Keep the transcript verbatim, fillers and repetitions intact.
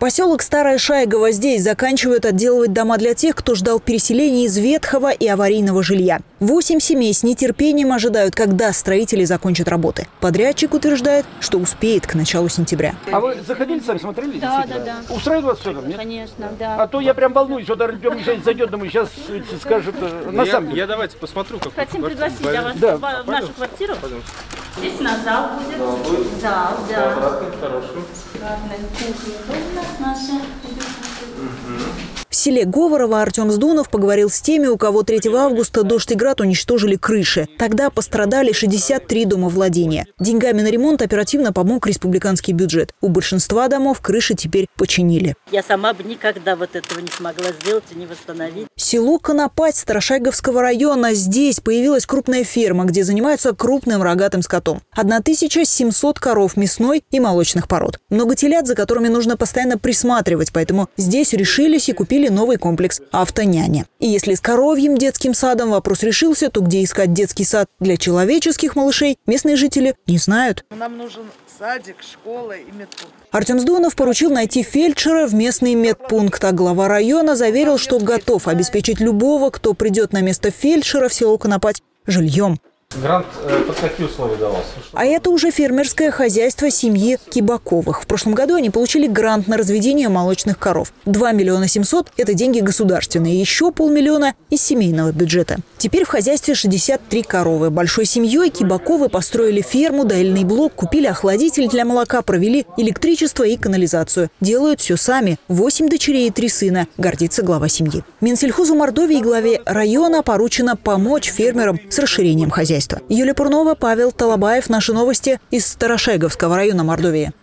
Поселок Старая Шайгово. Здесь заканчивают отделывать дома для тех, кто ждал переселения из ветхого и аварийного жилья. Восемь семей с нетерпением ожидают, когда строители закончат работы. Подрядчик утверждает, что успеет к началу сентября. А вы заходили сами, смотрели? Да, да, да. Устраивает вас все там, нет? Конечно, да. А то я прям волнуюсь, что Артем Михайлович зайдет, думаю, сейчас скажет на самом деле. Я давайте посмотрю, как. Хотим пригласить для вас да. в нашу квартиру. Здесь у нас зал будет. Зал, да. Хорошо. Кухня у нас наша. В селе Говорово Артем Сдунов поговорил с теми, у кого третьего августа дождь и град уничтожили крыши. Тогда пострадали шестьдесят три домовладения. Деньгами на ремонт оперативно помог республиканский бюджет. У большинства домов крыши теперь починили. Я сама бы никогда вот этого не смогла сделать и не восстановить. Село Конопать Старошайговского района. Здесь появилась крупная ферма, где занимаются крупным рогатым скотом. тысяча семьсот коров мясной и молочных пород. Много телят, за которыми нужно постоянно присматривать, поэтому здесь решились и купили новый комплекс «Автоняня». И если с коровьим детским садом вопрос решился, то где искать детский сад для человеческих малышей, местные жители не знают. Нам нужен садик, школа и медпункт. Артем Сдунов поручил найти фельдшера в местный медпункт, а глава района заверил, что готов обеспечить любого, кто придет на место фельдшера в село Конопать, жильем. Грант э, под какие условия давался? А это уже фермерское хозяйство семьи Кибаковых. В прошлом году они получили грант на разведение молочных коров. два миллиона семьсот – это деньги государственные, еще полмиллиона из семейного бюджета. Теперь в хозяйстве шестьдесят три коровы. Большой семьей Кибаковы построили ферму, доильный блок, купили охладитель для молока, провели электричество и канализацию. Делают все сами. Восемь дочерей и три сына. Гордится глава семьи. Минсельхозу Мордовии и главе района поручено помочь фермерам с расширением хозяйства. Юлия Пурнова, Павел Талабаев. Наши новости из Старошайговского района Мордовии.